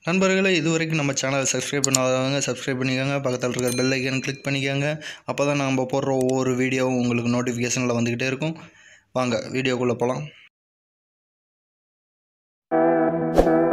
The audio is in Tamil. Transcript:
நண்பர்களே, இதுவரைக்கும் நம்ம சேனலை சப்ஸ்கிரைப் பண்ணாதவங்க சப்ஸ்கிரைப் பண்ணிக்கோங்க. பக்கத்தில் இருக்கிற பெல் ஐக்கன் கிளிக் பண்ணிக்கோங்க. அப்போ தான் நம்ம போடுற ஒவ்வொரு வீடியோவும் உங்களுக்கு நோட்டிஃபிகேஷனில் வந்துக்கிட்டே இருக்கும். வாங்க வீடியோக்குள்ளே போகலாம்.